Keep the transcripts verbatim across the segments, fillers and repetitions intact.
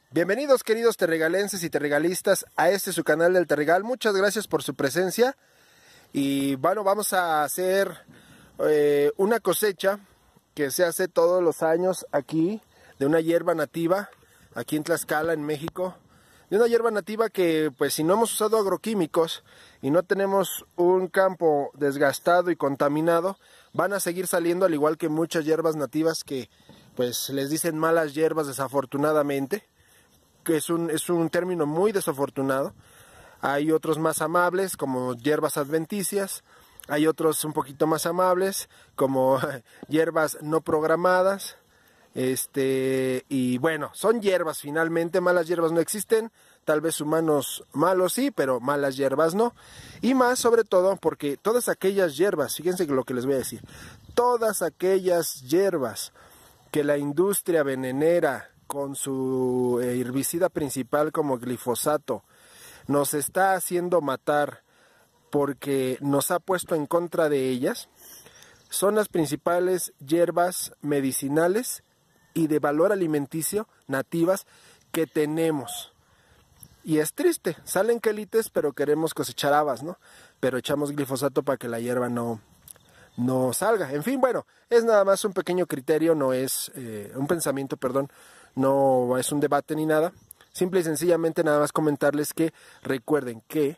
Bienvenidos, queridos terregalenses y terregalistas, a este su canal del Terregal. Muchas gracias por su presencia. Y bueno, vamos a hacer eh, una cosecha que se hace todos los años aquí, de una hierba nativa, aquí en Tlaxcala, en México. De una hierba nativa que, pues, si no hemos usado agroquímicos y no tenemos un campo desgastado y contaminado, van a seguir saliendo, al igual que muchas hierbas nativas que, pues, les dicen malas hierbas desafortunadamente, que es un, es un término muy desafortunado. Hay otros más amables, como hierbas adventicias. Hay otros un poquito más amables, como hierbas no programadas. Este, y bueno, son hierbas finalmente. Malas hierbas no existen. Tal vez humanos malos sí, pero malas hierbas no. Y más sobre todo porque todas aquellas hierbas, fíjense lo que les voy a decir, todas aquellas hierbas que la industria venenera con su herbicida principal como glifosato nos está haciendo matar porque nos ha puesto en contra de ellas, son las principales hierbas medicinales y de valor alimenticio nativas que tenemos. Y es triste, salen quelites, pero queremos cosechar habas, ¿no? Pero echamos glifosato para que la hierba no, no salga. En fin, bueno, es nada más un pequeño criterio, no es eh, un pensamiento, perdón, no es un debate ni nada. Simple y sencillamente nada más comentarles que recuerden que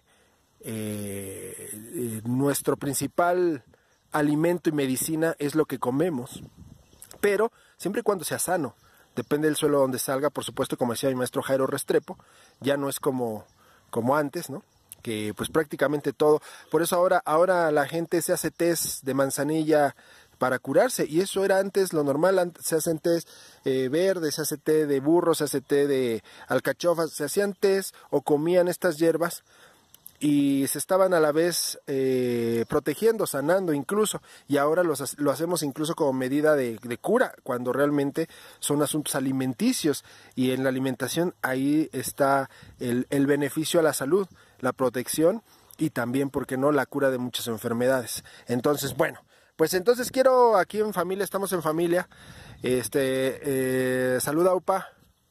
eh, eh, nuestro principal alimento y medicina es lo que comemos, pero siempre y cuando sea sano. Depende del suelo donde salga, por supuesto, como decía mi maestro Jairo Restrepo, ya no es como, como antes, ¿no? Que pues prácticamente todo, por eso ahora, ahora la gente se hace test de manzanilla para curarse, y eso era antes lo normal. Antes se hacen test eh, verdes, se hace té de burro, se hace té de alcachofas, se hacían test o comían estas hierbas y se estaban a la vez eh, protegiendo, sanando incluso, y ahora los, lo hacemos incluso como medida de, de cura, cuando realmente son asuntos alimenticios, y en la alimentación ahí está el, el beneficio a la salud, la protección y también, ¿por qué no?, la cura de muchas enfermedades. Entonces, bueno, pues entonces quiero, aquí en familia, estamos en familia, este, eh, saluda Upa.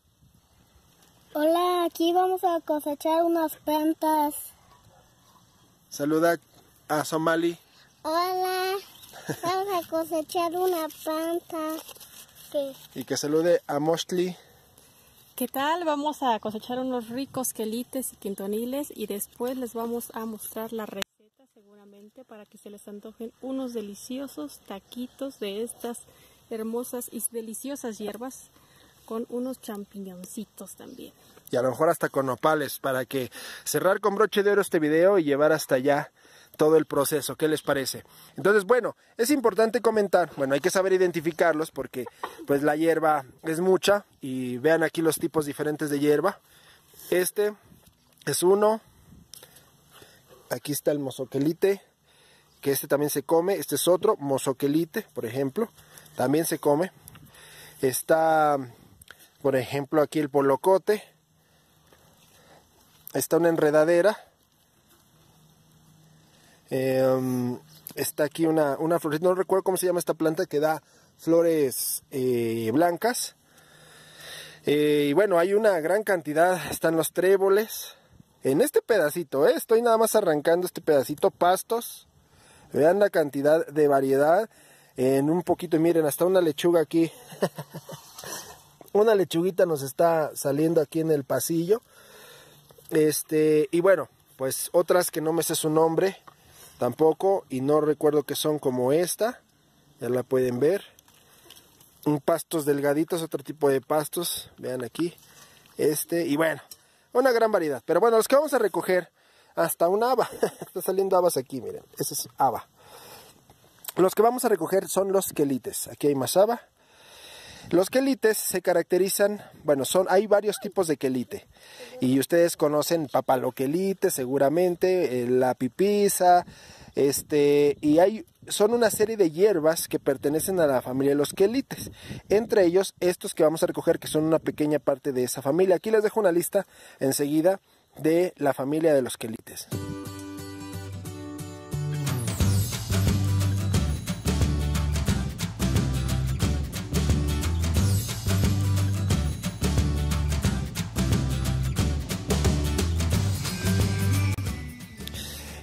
Hola, aquí vamos a cosechar unas plantas. Saluda a Somali. Hola, vamos a cosechar una planta. Sí. Y que salude a Mostli. ¿Qué tal? Vamos a cosechar unos ricos quelites y quintoniles y después les vamos a mostrar la receta seguramente para que se les antojen unos deliciosos taquitos de estas hermosas y deliciosas hierbas con unos champiñoncitos también. Y a lo mejor hasta con nopales, para que cerrar con broche de oro este video y llevar hasta allá todo el proceso. ¿Qué les parece? Entonces, bueno, es importante comentar, bueno, hay que saber identificarlos porque pues la hierba es mucha, y vean aquí los tipos diferentes de hierba. Este es uno, aquí está el mozoquelite, que este también se come. Este es otro, mozoquelite, por ejemplo, también se come. Está, por ejemplo, aquí el polocote. Está una enredadera. Eh, está aquí una, una florita, no recuerdo cómo se llama esta planta, que da flores eh, blancas. Eh, y bueno, hay una gran cantidad, están los tréboles. En este pedacito, eh, estoy nada más arrancando este pedacito, pastos. Vean la cantidad de variedad. En un poquito, miren, hasta una lechuga aquí. Una lechuguita nos está saliendo aquí en el pasillo. Este, y bueno, pues otras que no me sé su nombre tampoco, y no recuerdo que son, como esta, ya la pueden ver. Un pastos delgaditos, otro tipo de pastos, vean aquí, este, y bueno, una gran variedad. Pero bueno, los que vamos a recoger, hasta un haba, está saliendo habas aquí, miren, ese es haba. Los que vamos a recoger son los quelites, aquí hay más haba. Los quelites se caracterizan, bueno, son, hay varios tipos de quelite, y ustedes conocen papaloquelite seguramente, eh, la pipisa, este, y hay, son una serie de hierbas que pertenecen a la familia de los quelites, entre ellos estos que vamos a recoger, que son una pequeña parte de esa familia. Aquí les dejo una lista enseguida de la familia de los quelites.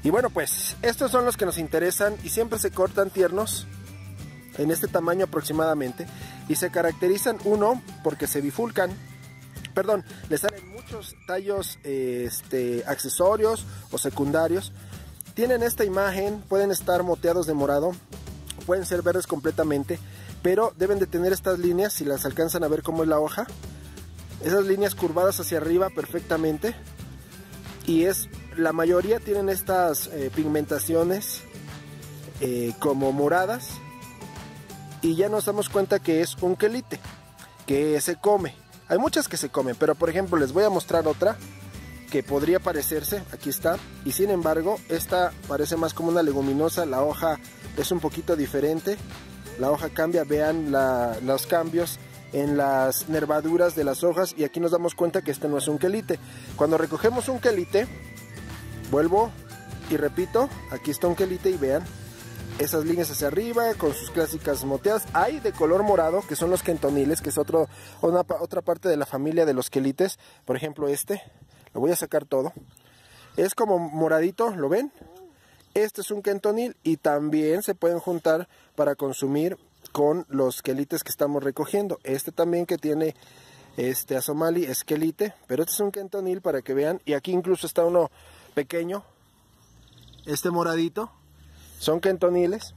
Y bueno, pues estos son los que nos interesan y siempre se cortan tiernos en este tamaño aproximadamente, y se caracterizan, uno, porque se bifurcan, perdón, les salen muchos tallos eh, este, accesorios o secundarios. Tienen esta imagen, pueden estar moteados de morado, pueden ser verdes completamente, pero deben de tener estas líneas, si las alcanzan a ver cómo es la hoja, esas líneas curvadas hacia arriba perfectamente, y es la mayoría tienen estas eh, pigmentaciones eh, como moradas, y ya nos damos cuenta que es un quelite que se come. Hay muchas que se comen, pero por ejemplo les voy a mostrar otra que podría parecerse, aquí está, y sin embargo esta parece más como una leguminosa. La hoja es un poquito diferente, la hoja cambia, vean la, los cambios en las nervaduras de las hojas, y aquí nos damos cuenta que este no es un quelite. Cuando recogemos un quelite, vuelvo y repito, aquí está un quelite y vean esas líneas hacia arriba con sus clásicas moteadas. Hay de color morado, que son los quentoniles, que es otro, una, otra parte de la familia de los quelites. Por ejemplo este, lo voy a sacar todo, es como moradito, ¿lo ven? Este es un quentonil, y también se pueden juntar para consumir con los quelites que estamos recogiendo. Este también que tiene este azomali es quelite, pero este es un quentonil para que vean. Y aquí incluso está uno pequeño, este moradito, son quentoniles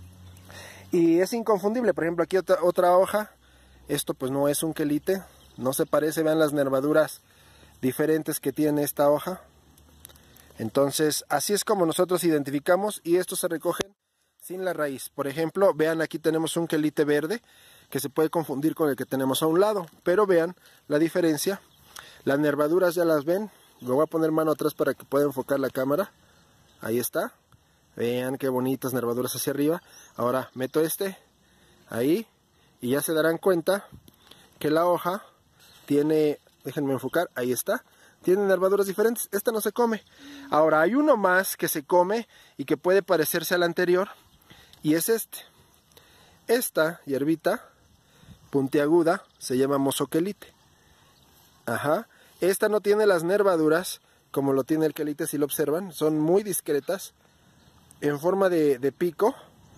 y es inconfundible. Por ejemplo, aquí otra, otra hoja, esto pues no es un quelite, no se parece, vean las nervaduras diferentes que tiene esta hoja. Entonces así es como nosotros identificamos, y estos se recogen sin la raíz. Por ejemplo, vean, aquí tenemos un quelite verde que se puede confundir con el que tenemos a un lado, pero vean la diferencia. Las nervaduras ya las ven, me voy a poner mano atrás para que pueda enfocar la cámara, ahí está. Vean qué bonitas nervaduras hacia arriba. Ahora meto este ahí y ya se darán cuenta que la hoja tiene, déjenme enfocar, ahí está, tiene nervaduras diferentes. Esta no se come. Ahora hay uno más que se come y que puede parecerse al anterior, y es este. Esta hierbita puntiaguda se llama mozoquelite. Ajá. Esta no tiene las nervaduras como lo tiene el quelite, si lo observan, son muy discretas, en forma de, de pico,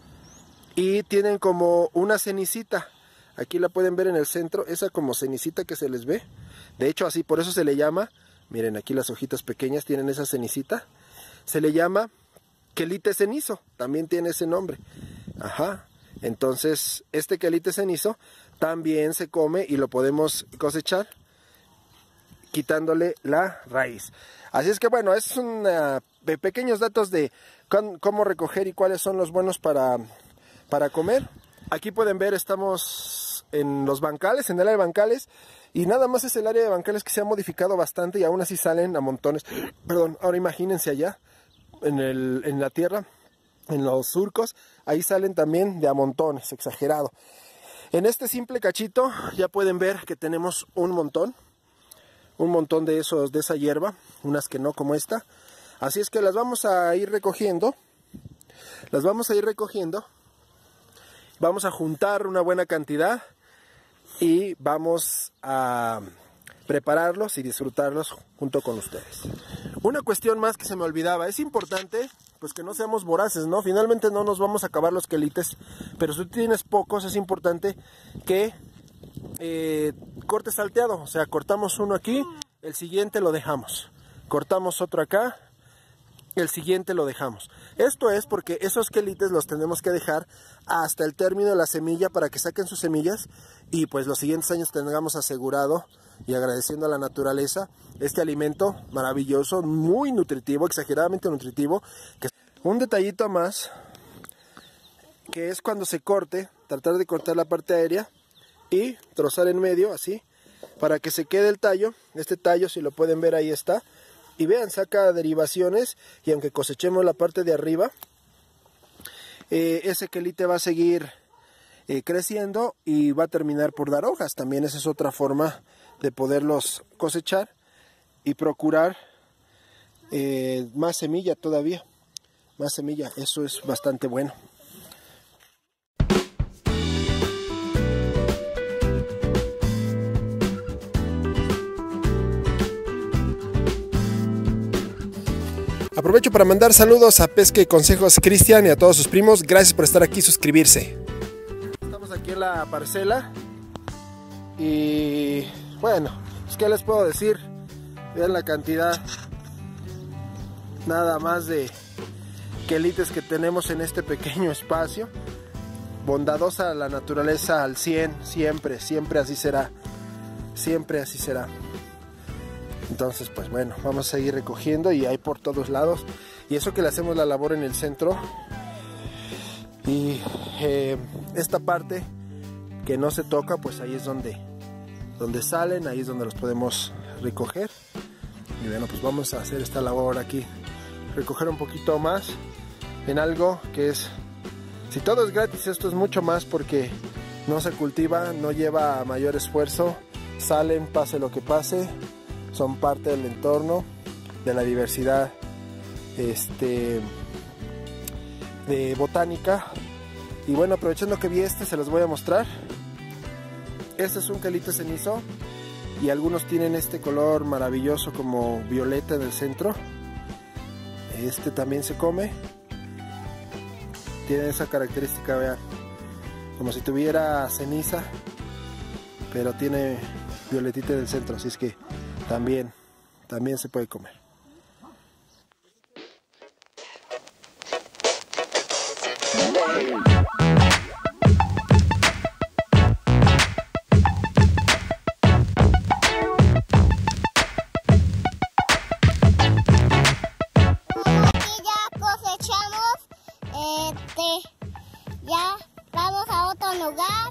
y tienen como una cenicita. Aquí la pueden ver en el centro, esa como cenicita que se les ve. De hecho así, por eso se le llama, miren aquí las hojitas pequeñas tienen esa cenicita, se le llama quelite cenizo, también tiene ese nombre. Ajá. Entonces este quelite cenizo también se come y lo podemos cosechar quitándole la raíz. Así es que bueno, es una de pequeños datos de cómo recoger y cuáles son los buenos para, para comer. Aquí pueden ver, estamos en los bancales, en el área de bancales, y nada más es el área de bancales que se ha modificado bastante y aún así salen a montones. Perdón, ahora imagínense allá, en, el, en la tierra, en los surcos, ahí salen también de a montones, exagerado. En este simple cachito ya pueden ver que tenemos un montón. Un montón de esos, de esa hierba, unas que no como esta. Así es que las vamos a ir recogiendo. Las vamos a ir recogiendo. Vamos a juntar una buena cantidad y vamos a prepararlos y disfrutarlos junto con ustedes. Una cuestión más que se me olvidaba, es importante pues que no seamos voraces, ¿no? Finalmente no nos vamos a acabar los quelites, pero si tú tienes pocos es importante que Eh, corte salteado, o sea, cortamos uno aquí, el siguiente lo dejamos, cortamos otro acá, el siguiente lo dejamos. Esto es porque esos quelites los tenemos que dejar hasta el término de la semilla para que saquen sus semillas, y pues los siguientes años tengamos asegurado, y agradeciendo a la naturaleza, este alimento maravilloso, muy nutritivo, exageradamente nutritivo. Que... Un detallito más, que es cuando se corte, tratar de cortar la parte aérea y trozar en medio así para que se quede el tallo. Este tallo, si lo pueden ver, ahí está, y vean, saca derivaciones, y aunque cosechemos la parte de arriba, eh, ese quelite va a seguir eh, creciendo y va a terminar por dar hojas. También esa es otra forma de poderlos cosechar y procurar eh, más semilla todavía, más semilla, eso es bastante bueno. Aprovecho para mandar saludos a Pesca y Consejos Cristian y a todos sus primos. Gracias por estar aquí y suscribirse. Estamos aquí en la parcela y bueno, pues ¿qué les puedo decir? Vean la cantidad nada más de quelites que tenemos en este pequeño espacio. Bondadosa la naturaleza al cien, siempre, siempre así será. Siempre así será. Entonces pues bueno, vamos a seguir recogiendo y hay por todos lados. Y eso que le hacemos la labor en el centro. Y eh, esta parte que no se toca, pues ahí es donde, donde salen, ahí es donde los podemos recoger. Y bueno, pues vamos a hacer esta labor aquí. Recoger un poquito más en algo que es... Si todo es gratis, esto es mucho más porque no se cultiva, no lleva mayor esfuerzo. Salen, pase lo que pase. Son parte del entorno, de la diversidad este, de botánica. Y bueno, aprovechando que vi este, se los voy a mostrar. Este es un quelite cenizo y algunos tienen este color maravilloso como violeta en el centro. Este también se come. Tiene esa característica, vean, como si tuviera ceniza, pero tiene violetita en el centro, así es que también, también se puede comer. Aquí ya cosechamos, este, ya vamos a otro lugar.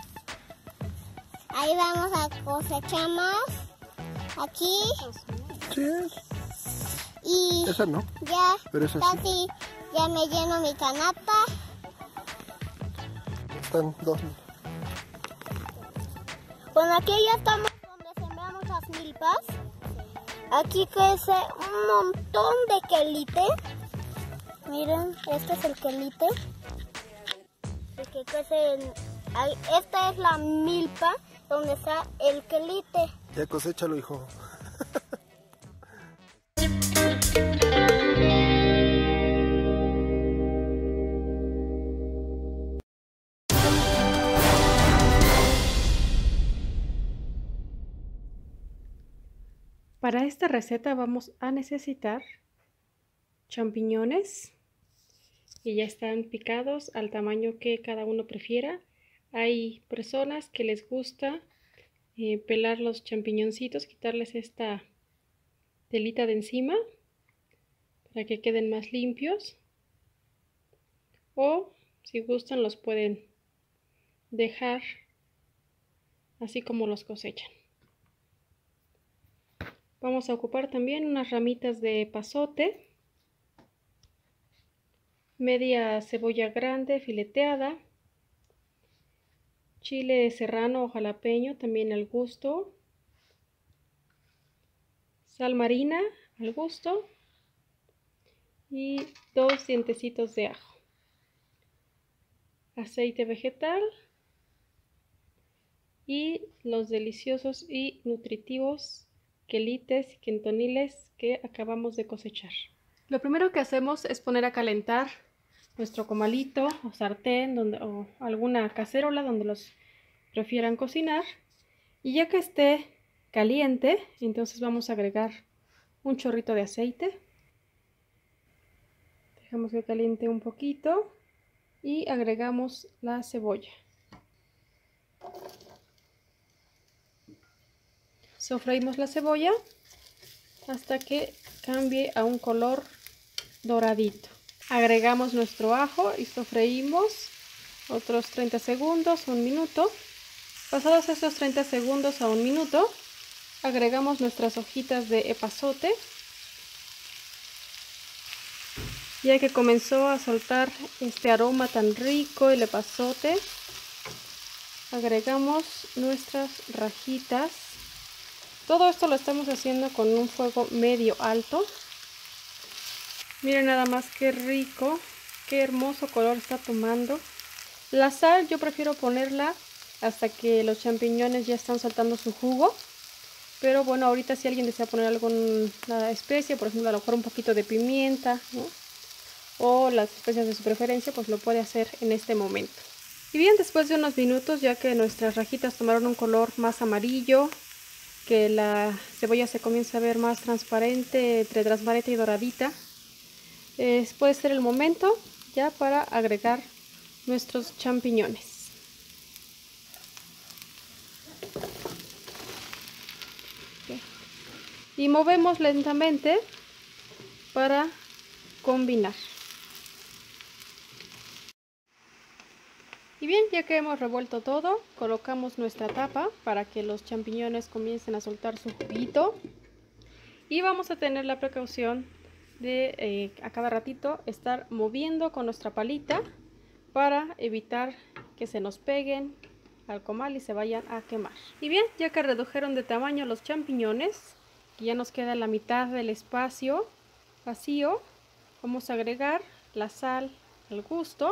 Ahí vamos a cosechar más. Aquí. Sí, Y esa no, ya pero esa casi sí. ya me lleno mi canasta. Están dos. Bueno, aquí ya estamos donde sembramos las milpas. Aquí crece un montón de quelite. Miren, este es el quelite. El que crece en... ahí, esta es la milpa donde está el quelite. Ya coséchalo, hijo. Para esta receta vamos a necesitar champiñones y ya están picados al tamaño que cada uno prefiera. Hay personas que les gusta eh, pelar los champiñoncitos, quitarles esta telita de encima para que queden más limpios, o si gustan los pueden dejar así como los cosechan. Vamos a ocupar también unas ramitas de epazote, media cebolla grande fileteada, chile serrano o jalapeño también al gusto, sal marina al gusto y dos dientecitos de ajo, aceite vegetal y los deliciosos y nutritivos quelites y quintoniles que acabamos de cosechar. Lo primero que hacemos es poner a calentar nuestro comalito o sartén donde, o alguna cacerola donde los prefieran cocinar, y ya que esté caliente, entonces vamos a agregar un chorrito de aceite. Dejamos que caliente un poquito y agregamos la cebolla. Sofreímos la cebolla hasta que cambie a un color doradito. Agregamos nuestro ajo y sofreímos otros treinta segundos, un minuto. Pasados estos treinta segundos a un minuto, agregamos nuestras hojitas de epazote. Ya que comenzó a soltar este aroma tan rico el epazote, agregamos nuestras rajitas. Todo esto lo estamos haciendo con un fuego medio alto. Miren nada más qué rico, qué hermoso color está tomando. La sal yo prefiero ponerla hasta que los champiñones ya están soltando su jugo. Pero bueno, ahorita si alguien desea poner alguna especie, por ejemplo a lo mejor un poquito de pimienta, ¿no? O las especias de su preferencia, pues lo puede hacer en este momento. Y bien, después de unos minutos, ya que nuestras rajitas tomaron un color más amarillo, que la cebolla se comienza a ver más transparente, entre transparente y doradita, eh, puede ser el momento ya para agregar nuestros champiñones. Okay. Y movemos lentamente para combinar. Y bien, ya que hemos revuelto todo, colocamos nuestra tapa para que los champiñones comiencen a soltar su juguito. Y vamos a tener la precaución de eh, a cada ratito estar moviendo con nuestra palita para evitar que se nos peguen al comal y se vayan a quemar. Y bien, ya que redujeron de tamaño los champiñones, y ya nos queda la mitad del espacio vacío, vamos a agregar la sal al gusto.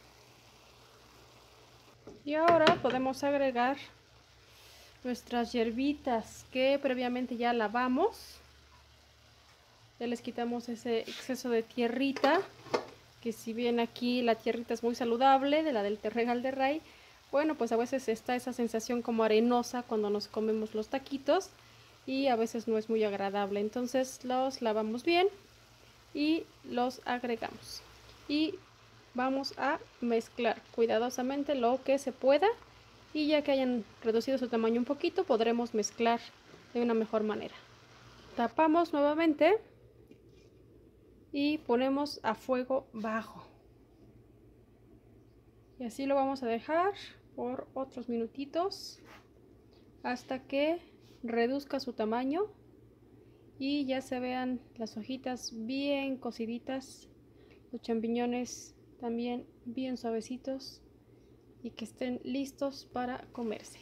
Y ahora podemos agregar nuestras hierbitas que previamente ya lavamos. Ya les quitamos ese exceso de tierrita, que si bien aquí la tierrita es muy saludable, de la del Terregal de Ray, bueno, pues a veces está esa sensación como arenosa cuando nos comemos los taquitos y a veces no es muy agradable. Entonces los lavamos bien y los agregamos. Y vamos a mezclar cuidadosamente lo que se pueda, y ya que hayan reducido su tamaño un poquito, podremos mezclar de una mejor manera. Tapamos nuevamente y ponemos a fuego bajo. Y así lo vamos a dejar por otros minutitos hasta que reduzca su tamaño y ya se vean las hojitas bien cociditas, los champiñones también bien suavecitos y que estén listos para comerse.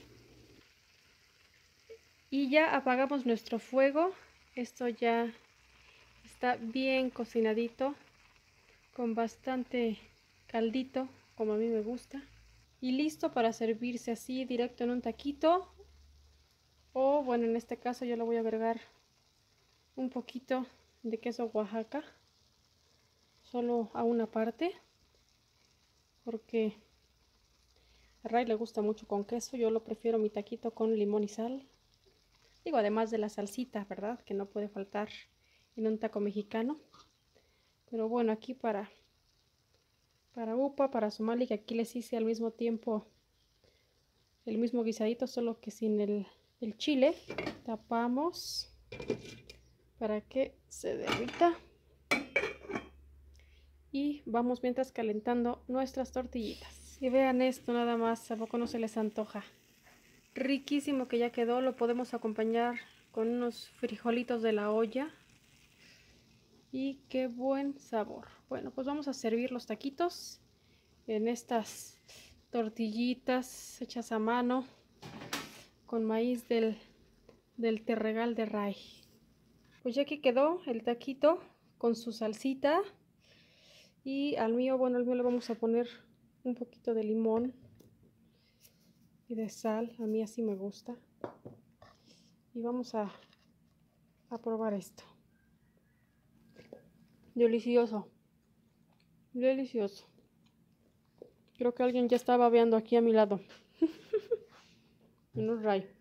Y ya apagamos nuestro fuego. Esto ya está bien cocinadito, con bastante caldito, como a mí me gusta, y listo para servirse así directo en un taquito, o bueno, en este caso yo le voy a agregar un poquito de queso Oaxaca, solo a una parte, porque a Ray le gusta mucho con queso. Yo lo prefiero mi taquito con limón y sal. Digo, además de la salsita, ¿verdad? Que no puede faltar en un taco mexicano. Pero bueno, aquí para para Upa, para Somali, que aquí les hice al mismo tiempo el mismo guisadito, solo que sin el, el chile. Tapamos para que se derrita. Y vamos mientras calentando nuestras tortillitas. Y vean esto nada más, ¿a poco no se les antoja? Riquísimo que ya quedó. Lo podemos acompañar con unos frijolitos de la olla. Y qué buen sabor. Bueno, pues vamos a servir los taquitos en estas tortillitas hechas a mano con maíz del, del Terregal de Ray. Pues ya que quedó el taquito con su salsita. Y al mío, bueno, al mío le vamos a poner un poquito de limón y de sal. A mí así me gusta. Y vamos a, a probar esto. Delicioso. Delicioso. Creo que alguien ya está babeando aquí a mi lado. En un Ray.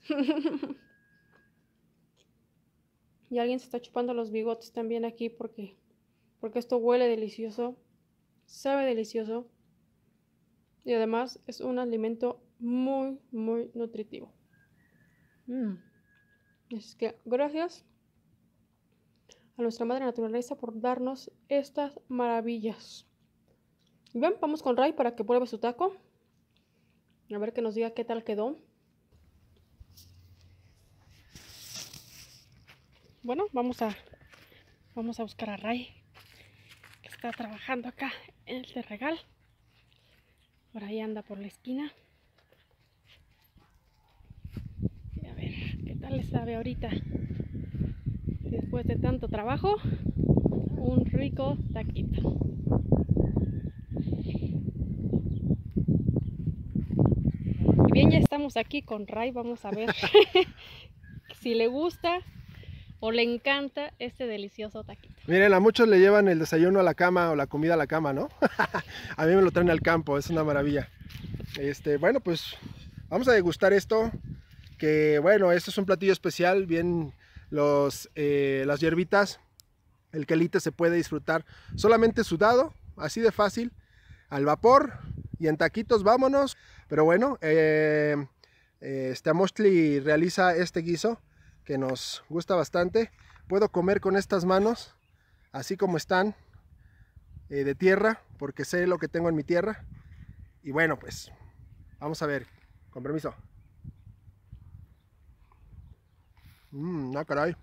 Y alguien se está chupando los bigotes también aquí porque, porque esto huele delicioso. Sabe delicioso. Y además es un alimento muy, muy nutritivo. Mm. Es que gracias a nuestra madre naturaleza por darnos estas maravillas. Bien, vamos con Ray para que pruebe su taco. A ver que nos diga qué tal quedó. Bueno, vamos a vamos a buscar a Ray, que está trabajando acá en el Terregal. Por ahí anda por la esquina. Y a ver qué tal le sabe ahorita, después de tanto trabajo, un rico taquito. Y bien, ya estamos aquí con Ray. Vamos a ver si le gusta o le encanta este delicioso taquito. Miren, a muchos le llevan el desayuno a la cama o la comida a la cama, ¿no? A mí me lo traen al campo, es una maravilla. Este, bueno, pues vamos a degustar esto, que bueno, esto es un platillo especial, bien los, eh, las hierbitas, el quelite se puede disfrutar solamente sudado, así de fácil, al vapor y en taquitos, vámonos. Pero bueno, eh, eh, este Amostli realiza este guiso que nos gusta bastante. Puedo comer con estas manos, así como están, eh, de tierra, porque sé lo que tengo en mi tierra. Y bueno, pues vamos a ver, con permiso. Mmm, ah, caray.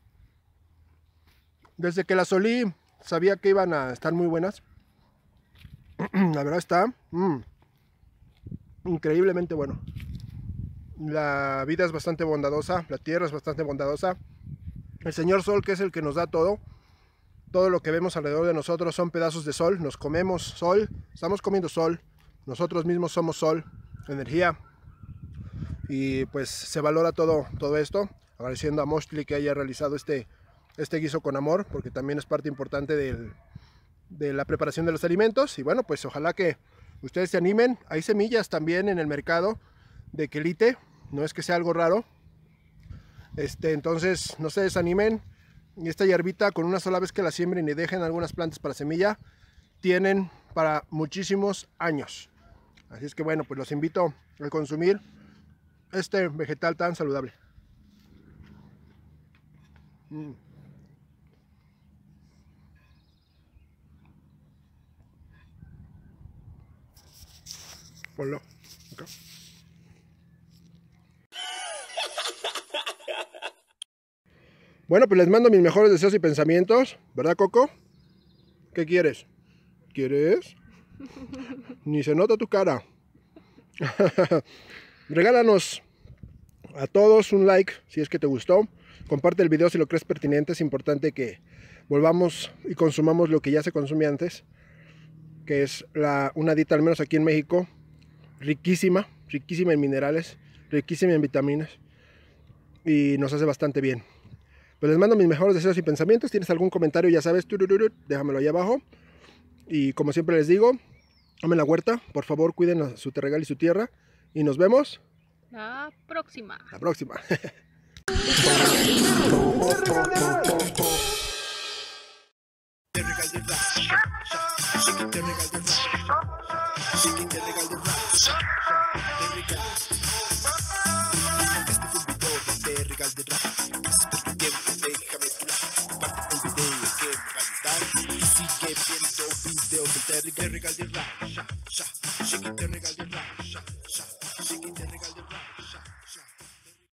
Desde que las olí, sabía que iban a estar muy buenas. La verdad está mmm, increíblemente bueno. La vida es bastante bondadosa, la tierra es bastante bondadosa. El señor sol, que es el que nos da todo, todo lo que vemos alrededor de nosotros son pedazos de sol. Nos comemos sol, estamos comiendo sol, nosotros mismos somos sol, energía. Y pues se valora todo, todo esto, agradeciendo a Amostli que haya realizado este, este guiso con amor, porque también es parte importante del, de la preparación de los alimentos. Y bueno, pues ojalá que ustedes se animen. Hay semillas también en el mercado de quelite, no es que sea algo raro. Este, entonces no se desanimen. Y esta hierbita, con una sola vez que la siembren y dejen algunas plantas para semilla, tienen para muchísimos años. Así es que bueno, pues los invito a consumir este vegetal tan saludable. Mm. Ponlo acá. Bueno, pues les mando mis mejores deseos y pensamientos, ¿verdad, Coco? ¿Qué quieres? ¿Quieres? Ni se nota tu cara. Regálanos a todos un like si es que te gustó. Comparte el video si lo crees pertinente. Es importante que volvamos y consumamos lo que ya se consume antes, que es la, una dieta, al menos aquí en México, riquísima, riquísima en minerales, riquísima en vitaminas, y nos hace bastante bien. Pues les mando mis mejores deseos y pensamientos. ¿Tienes algún comentario? Ya sabes, déjamelo ahí abajo. Y como siempre les digo, amen la huerta, por favor, cuiden su terregal y su tierra. Y nos vemos la próxima. La próxima. Sigue viendo videos de Terry Rap.